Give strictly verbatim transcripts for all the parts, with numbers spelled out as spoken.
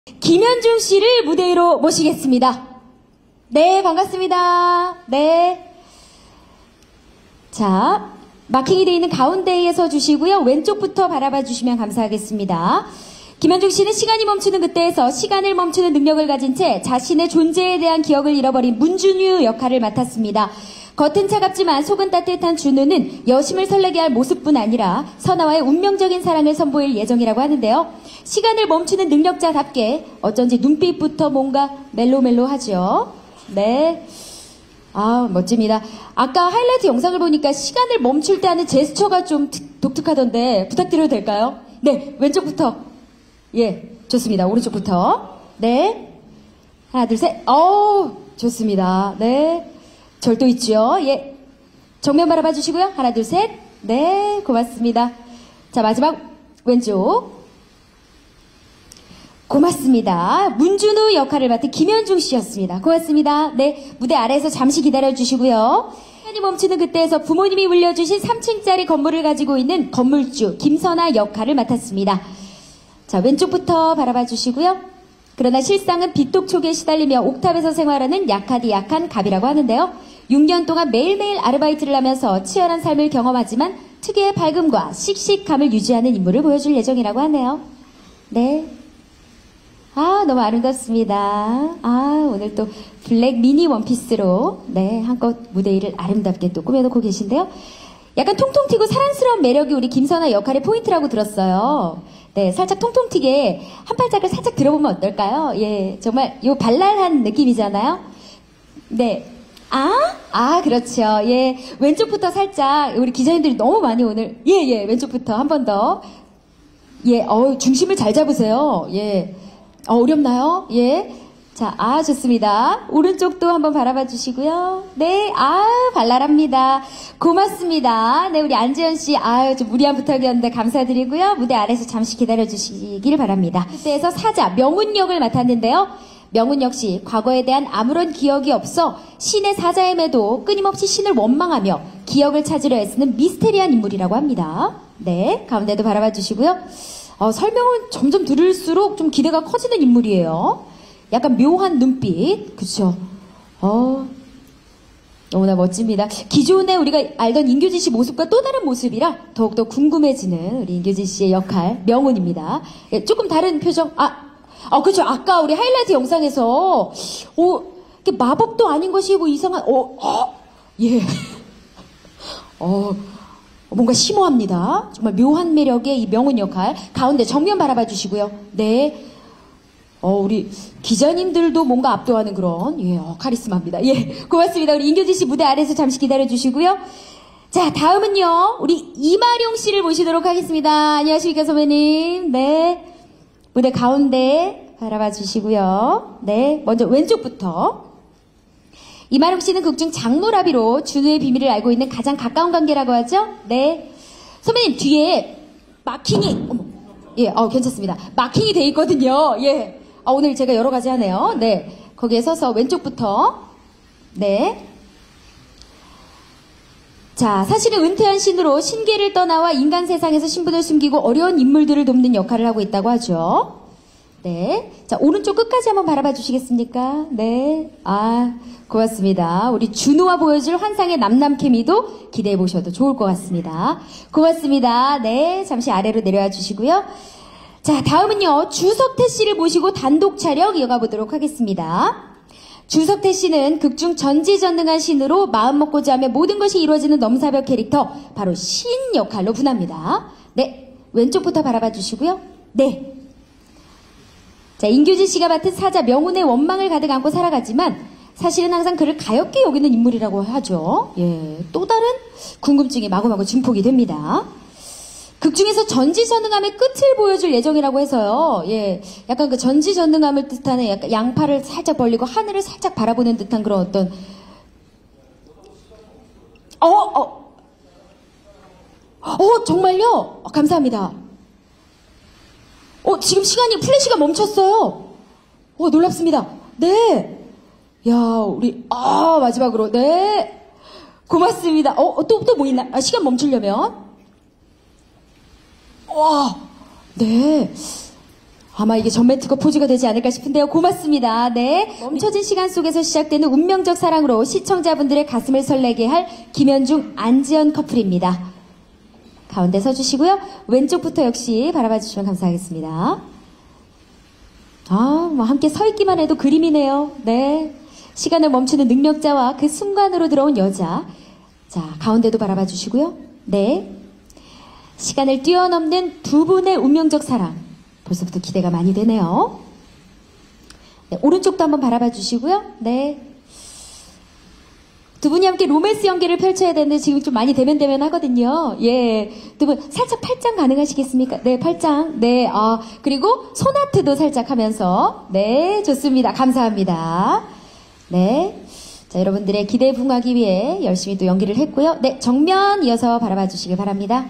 김현중 씨를 무대 위로 모시겠습니다. 네, 반갑습니다. 네. 자, 마킹이 되어 있는 가운데에 서 주시고요. 왼쪽부터 바라봐 주시면 감사하겠습니다. 김현중 씨는 시간이 멈추는 그때에서 시간을 멈추는 능력을 가진 채 자신의 존재에 대한 기억을 잃어버린 문준유 역할을 맡았습니다. 겉은 차갑지만 속은 따뜻한 준우는 여심을 설레게 할 모습뿐 아니라 선아와의 운명적인 사랑을 선보일 예정이라고 하는데요. 시간을 멈추는 능력자답게 어쩐지 눈빛부터 뭔가 멜로멜로하죠. 네. 아, 멋집니다. 아까 하이라이트 영상을 보니까 시간을 멈출 때 하는 제스처가 좀 독특하던데 부탁드려도 될까요? 네, 왼쪽부터. 예, 좋습니다. 오른쪽부터. 네. 하나, 둘, 셋. 어우, 좋습니다. 네. 절도 있죠. 예. 정면 바라봐 주시고요. 하나, 둘, 셋. 네, 고맙습니다. 자, 마지막 왼쪽. 고맙습니다. 문준우 역할을 맡은 김현중 씨였습니다. 고맙습니다. 네, 무대 아래에서 잠시 기다려 주시고요. 시간이 멈추는 그때에서 부모님이 물려주신 삼 층짜리 건물을 가지고 있는 건물주 김선아 역할을 맡았습니다. 자, 왼쪽부터 바라봐 주시고요. 그러나 실상은 빚독촉에 시달리며 옥탑에서 생활하는 약하디 약한 갑이라고 하는데요. 육 년 동안 매일매일 아르바이트를 하면서 치열한 삶을 경험하지만 특유의 밝음과 씩씩함을 유지하는 인물을 보여줄 예정이라고 하네요. 네. 아, 너무 아름답습니다. 아, 오늘 또 블랙 미니 원피스로 네, 한껏 무대 위를 아름답게 또 꾸며놓고 계신데요. 약간 통통 튀고 사랑스러운 매력이 우리 김선아 역할의 포인트라고 들었어요. 네, 살짝 통통 튀게 한 발짝을 살짝 들어보면 어떨까요? 예, 정말 요 발랄한 느낌이잖아요. 네. 아? 아, 그렇죠. 예, 왼쪽부터 살짝 우리 기자님들이 너무 많이 오늘 예, 예, 왼쪽부터 한 번 더. 예, 어, 중심을 잘 잡으세요. 예. 어, 어렵나요? 예. 자, 아, 좋습니다. 오른쪽도 한번 바라봐 주시고요. 네, 아, 발랄합니다. 고맙습니다. 네, 우리 안재현 씨, 아유, 좀 무리한 부탁이었는데 감사드리고요. 무대 아래에서 잠시 기다려 주시길 바랍니다. 그때에서 사자, 명운 역을 맡았는데요. 명운 역시 과거에 대한 아무런 기억이 없어 신의 사자임에도 끊임없이 신을 원망하며 기억을 찾으려 애쓰는 미스테리한 인물이라고 합니다. 네, 가운데도 바라봐 주시고요. 어, 설명을 점점 들을수록 좀 기대가 커지는 인물이에요. 약간 묘한 눈빛, 그쵸? 어, 너무나 멋집니다. 기존에 우리가 알던 인규진 씨 모습과 또 다른 모습이라 더욱더 궁금해지는 우리 인규진 씨의 역할, 명운입니다. 예, 조금 다른 표정, 아, 아, 그쵸. 아까 우리 하이라이트 영상에서, 어, 마법도 아닌 것이 뭐 이상한, 어, 어, 예. 어, 뭔가 심오합니다. 정말 묘한 매력의 이 명운 역할. 가운데 정면 바라봐 주시고요. 네. 어, 우리 기자님들도 뭔가 압도하는 그런, 예, 어, 카리스마입니다. 예, 고맙습니다. 우리 인규진 씨 무대 아래에서 잠시 기다려 주시고요. 자, 다음은요, 우리 이마룡 씨를 모시도록 하겠습니다. 안녕하십니까, 선배님. 네. 무대 가운데 바라봐 주시고요. 네, 먼저 왼쪽부터. 이마룡 씨는 극중 장무라비로 준우의 비밀을 알고 있는 가장 가까운 관계라고 하죠? 네. 선배님, 뒤에 마킹이, 어머, 예, 어, 괜찮습니다. 마킹이 돼 있거든요. 예. 아, 오늘 제가 여러 가지 하네요. 네. 거기에 서서 왼쪽부터. 네. 자, 사실은 은퇴한 신으로 신계를 떠나와 인간 세상에서 신분을 숨기고 어려운 인물들을 돕는 역할을 하고 있다고 하죠. 네. 자, 오른쪽 끝까지 한번 바라봐 주시겠습니까? 네. 아, 고맙습니다. 우리 준우와 보여줄 환상의 남남 케미도 기대해 보셔도 좋을 것 같습니다. 고맙습니다. 네. 잠시 아래로 내려와 주시고요. 자, 다음은요, 주석태 씨를 모시고 단독 촬영 이어가 보도록 하겠습니다. 주석태 씨는 극중 전지전능한 신으로 마음먹고자 하며 모든 것이 이루어지는 넘사벽 캐릭터, 바로 신 역할로 분합니다. 네. 왼쪽부터 바라봐 주시고요. 네. 자, 인규진 씨가 맡은 사자 명운의 원망을 가득 안고 살아가지만 사실은 항상 그를 가엽게 여기는 인물이라고 하죠. 예, 또 다른 궁금증이 마구마구 증폭이 됩니다. 극중에서 전지전능함의 끝을 보여줄 예정이라고 해서요. 예, 약간 그 전지전능함을 뜻하는 약간 양팔을 살짝 벌리고 하늘을 살짝 바라보는 듯한 그런 어떤 어, 어, 어, 정말요? 어, 감사합니다. 어, 지금 시간이, 플래시가 멈췄어요. 어, 놀랍습니다. 네. 야, 우리, 아, 마지막으로, 네. 고맙습니다. 어, 또, 또 뭐 있나? 아, 시간 멈추려면. 와, 네. 아마 이게 전매특허 포즈가 되지 않을까 싶은데요. 고맙습니다. 네. 멈춰진 시간 속에서 시작되는 운명적 사랑으로 시청자분들의 가슴을 설레게 할 김현중, 안지연 커플입니다. 가운데 서주시고요. 왼쪽부터 역시 바라봐 주시면 감사하겠습니다. 아, 뭐 함께 서 있기만 해도 그림이네요. 네. 시간을 멈추는 능력자와 그 순간으로 들어온 여자. 자, 가운데도 바라봐 주시고요. 네. 시간을 뛰어넘는 두 분의 운명적 사랑. 벌써부터 기대가 많이 되네요. 네, 오른쪽도 한번 바라봐 주시고요. 네. 두 분이 함께 로맨스 연기를 펼쳐야 되는데 지금 좀 많이 대면대면 하거든요. 예. 두 분 살짝 팔짱 가능하시겠습니까? 네, 팔짱. 네, 아, 그리고 손아트도 살짝 하면서. 네, 좋습니다. 감사합니다. 네. 자, 여러분들의 기대에 부응하기 위해 열심히 또 연기를 했고요. 네, 정면 이어서 바라봐 주시길 바랍니다.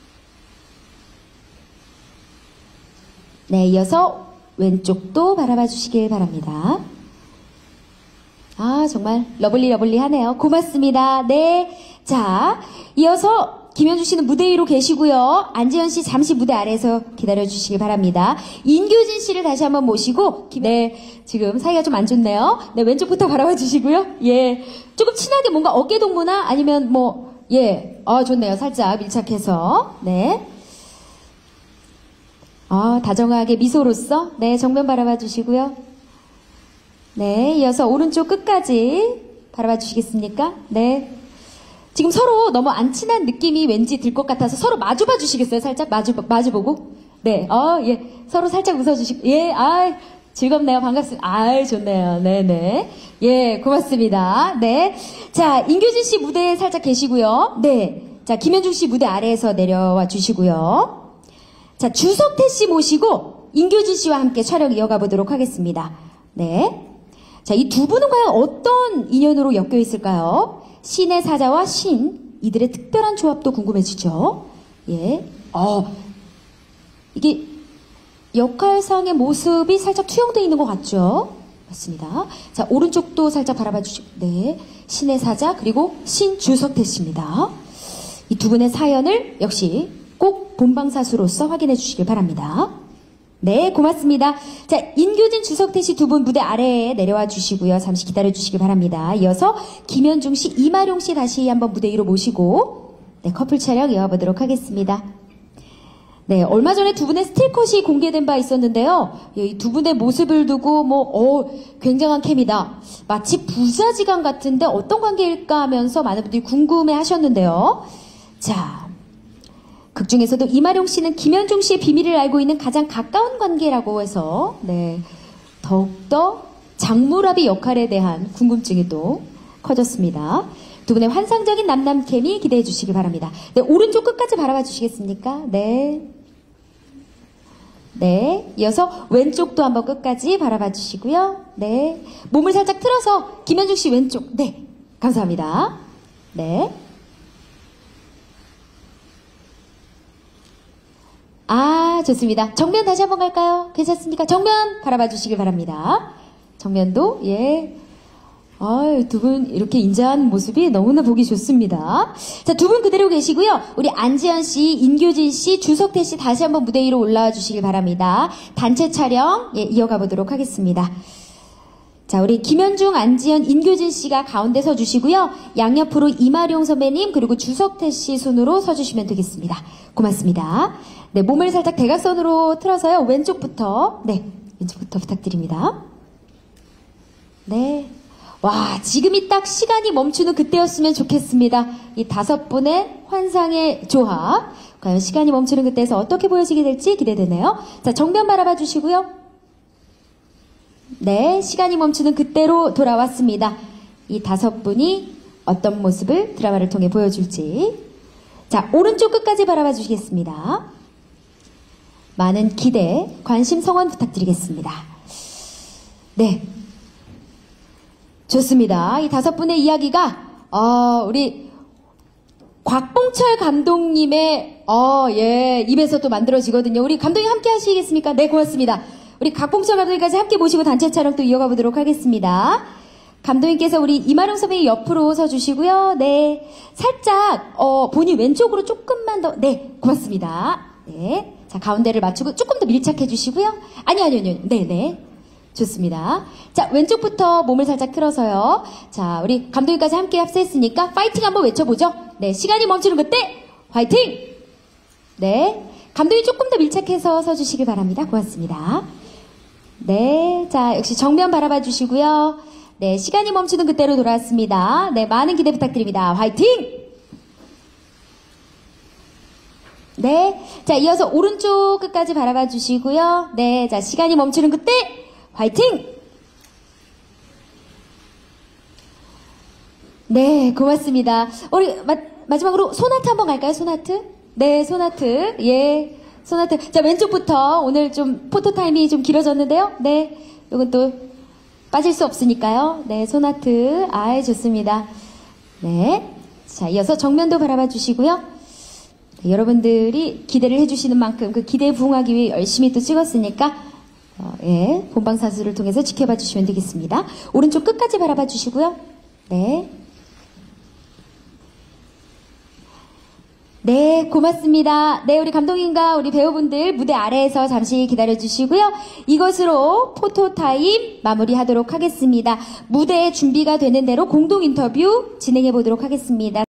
네, 이어서 왼쪽도 바라봐 주시길 바랍니다. 아, 정말 러블리 러블리 하네요. 고맙습니다. 네. 자, 이어서 김현중 씨는 무대 위로 계시고요. 안지연 씨 잠시 무대 아래에서 기다려 주시기 바랍니다. 인규진 씨를 다시 한번 모시고, 네, 지금 사이가 좀 안 좋네요. 네, 왼쪽부터 바라봐 주시고요. 예. 조금 친하게 뭔가 어깨 동무나 아니면 뭐, 예. 아, 좋네요. 살짝 밀착해서. 네. 아, 다정하게 미소로써, 네, 정면 바라봐 주시고요. 네, 이어서 오른쪽 끝까지 바라봐 주시겠습니까? 네. 지금 서로 너무 안 친한 느낌이 왠지 들 것 같아서 서로 마주봐 주시겠어요? 살짝 마주, 마주보고? 네, 어, 예. 서로 살짝 웃어주시고, 예, 아, 즐겁네요. 반갑습니다. 아, 좋네요. 네네. 예, 고맙습니다. 네. 자, 인규진 씨 무대에 살짝 계시고요. 네. 자, 김현중 씨 무대 아래에서 내려와 주시고요. 자, 주석태 씨 모시고 인규진 씨와 함께 촬영 이어가 보도록 하겠습니다. 네. 자, 이 두 분은 과연 어떤 인연으로 엮여 있을까요? 신의 사자와 신, 이들의 특별한 조합도 궁금해지죠? 예. 어, 이게 역할상의 모습이 살짝 투영되어 있는 것 같죠? 맞습니다. 자, 오른쪽도 살짝 바라봐 주시고, 네. 신의 사자, 그리고 신주석태 씨입니다. 이 두 분의 사연을 역시 꼭 본방사수로서 확인해 주시길 바랍니다. 네, 고맙습니다. 자, 인규진, 주석태 씨 두 분 무대 아래에 내려와 주시고요. 잠시 기다려 주시길 바랍니다. 이어서 김현중 씨, 이마룡 씨 다시 한번 무대 위로 모시고, 네, 커플 촬영 이어가보도록 하겠습니다. 네, 얼마 전에 두 분의 스틸컷이 공개된 바 있었는데요. 이 두 분의 모습을 두고 뭐, 어, 굉장한 케미다. 마치 부자지간 같은데 어떤 관계일까 하면서 많은 분들이 궁금해 하셨는데요. 자, 극 중에서도 이마룡 씨는 김현중 씨의 비밀을 알고 있는 가장 가까운 관계라고 해서, 네, 더욱더 장무라비 역할에 대한 궁금증이 또 커졌습니다. 두 분의 환상적인 남남 케미 기대해 주시기 바랍니다. 네, 오른쪽 끝까지 바라봐 주시겠습니까? 네. 네. 이어서 왼쪽도 한번 끝까지 바라봐 주시고요. 네. 몸을 살짝 틀어서 김현중 씨 왼쪽. 네. 감사합니다. 네. 아, 좋습니다. 정면 다시 한번 갈까요? 괜찮습니까? 정면 바라봐 주시길 바랍니다. 정면도, 예. 아유, 두 분 이렇게 인자한 모습이 너무나 보기 좋습니다. 자, 두 분 그대로 계시고요. 우리 안지연 씨, 인규진 씨, 주석태 씨 다시 한번 무대 위로 올라와 주시길 바랍니다. 단체 촬영, 예, 이어가 보도록 하겠습니다. 자, 우리 김현중, 안지연, 인규진 씨가 가운데 서주시고요. 양옆으로 이마룡 선배님, 그리고 주석태 씨 순으로 서주시면 되겠습니다. 고맙습니다. 네, 몸을 살짝 대각선으로 틀어서요. 왼쪽부터, 네, 왼쪽부터 부탁드립니다. 네. 와, 지금이 딱 시간이 멈추는 그때였으면 좋겠습니다. 이 다섯 분의 환상의 조합. 과연 시간이 멈추는 그때에서 어떻게 보여지게 될지 기대되네요. 자, 정면 바라봐 주시고요. 네, 시간이 멈추는 그때로 돌아왔습니다. 이 다섯 분이 어떤 모습을 드라마를 통해 보여줄지. 자, 오른쪽 끝까지 바라봐 주시겠습니다. 많은 기대, 관심 성원 부탁드리겠습니다. 네. 좋습니다. 이 다섯 분의 이야기가, 어, 우리, 곽봉철 감독님의, 어, 예, 입에서 또 만들어지거든요. 우리 감독님 함께 하시겠습니까? 네, 고맙습니다. 우리 곽봉철 감독님까지 함께 모시고 단체 촬영 또 이어가 보도록 하겠습니다. 감독님께서 우리 이마룡 선배님 옆으로 서주시고요. 네. 살짝, 어, 본인 왼쪽으로 조금만 더, 네, 고맙습니다. 네. 자, 가운데를 맞추고 조금 더 밀착해 주시고요. 아니, 아니, 아니. 네네. 좋습니다. 자, 왼쪽부터 몸을 살짝 틀어서요. 자, 우리 감독님까지 함께 합세했으니까 파이팅 한번 외쳐보죠. 네, 시간이 멈추는 그때 화이팅! 네, 감독님 조금 더 밀착해서 서주시길 바랍니다. 고맙습니다. 네, 자, 역시 정면 바라봐 주시고요. 네, 시간이 멈추는 그때로 돌아왔습니다. 네, 많은 기대 부탁드립니다. 화이팅! 네, 자, 이어서 오른쪽 끝까지 바라봐 주시고요. 네, 자, 시간이 멈추는 그때 화이팅! 네, 고맙습니다. 우리 마, 마지막으로 소나트 한번 갈까요? 소나트? 네, 소나트. 예, 소나트. 자, 왼쪽부터 오늘 좀 포토타임이 좀 길어졌는데요. 네, 이건 또 빠질 수 없으니까요. 네, 소나트. 아이, 좋습니다. 네, 자, 이어서 정면도 바라봐 주시고요. 네, 여러분들이 기대를 해주시는 만큼 그 기대에 부응하기 위해 열심히 또 찍었으니까 어, 예, 본방사수를 통해서 지켜봐 주시면 되겠습니다. 오른쪽 끝까지 바라봐 주시고요. 네. 네, 고맙습니다. 네, 우리 감독님과 우리 배우분들 무대 아래에서 잠시 기다려 주시고요. 이것으로 포토타임 마무리하도록 하겠습니다. 무대 준비가 되는 대로 공동 인터뷰 진행해 보도록 하겠습니다.